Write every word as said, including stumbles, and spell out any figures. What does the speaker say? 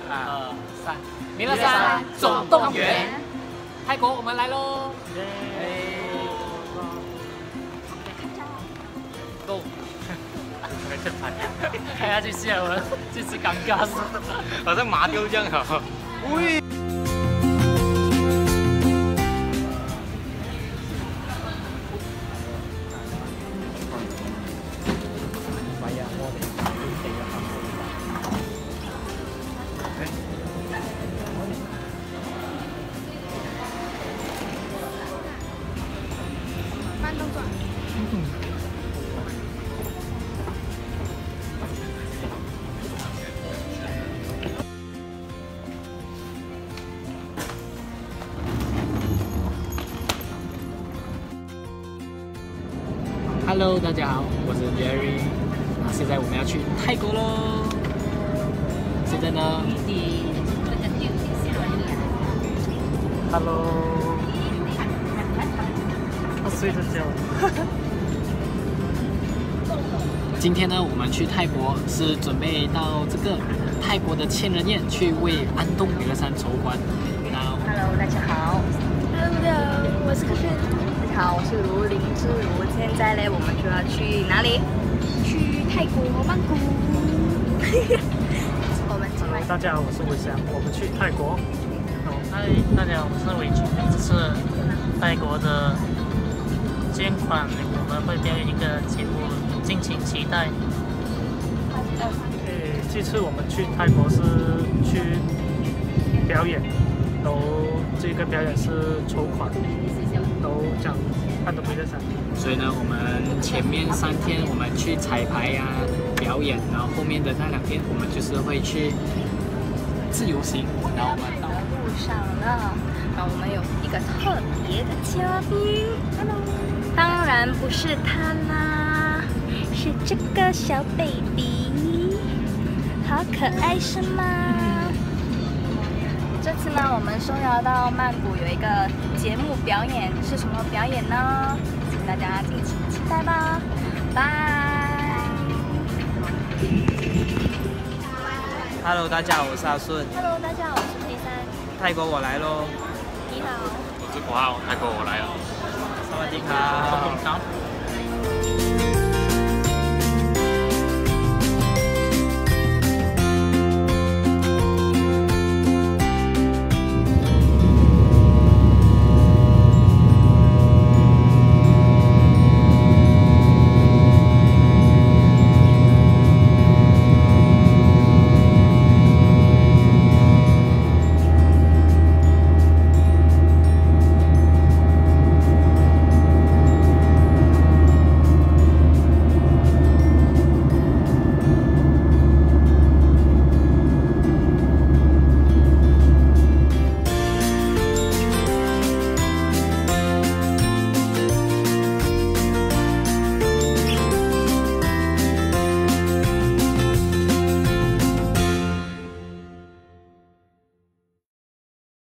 二三，弥勒山总动员，泰国我们来喽！Go！ 没得拍，看下去笑了，这次尴尬死，好像麻丢这样好。喂！ 慢动作。 Hello， 大家好，我是 Jerry。那现在我们要去泰国喽。现在呢 ？Hello。我睡着觉。今天呢，我们去泰国是准备到这个泰国的千人宴去为安东弥勒山筹款。那 Hello， 大家好。Hello， 大家好，我是柯轩。大家好，我是卢林志如。现在呢，我们就要去哪里？去泰国曼谷。我们今晚。 大家好，我是伟翔，我们去泰国。 嗨，大家好，我是伟群，这是泰国的捐款，我们会表演一个节目，敬请期待。 诶，这次我们去泰国是去表演，然后这个表演是筹款，然后讲安东弥勒山。 所以呢，我们前面三天我们去彩排呀、表演，然后后面的那两天我们就是会去自由行，然后我们到路上了。然后我们有一个特别的嘉宾 ，Hello， 当然不是他啦，是这个小 baby， 好可爱是吗？这次呢，我们受邀到曼谷有一个节目表演，是什么表演呢？请大家敬请期待吧，拜。 Hello， 大家好，我是阿顺。 Hello， 大家好，我是 K 三。 泰国我来喽。 你好。 我是国浩，泰国我来了。 萨瓦迪卡。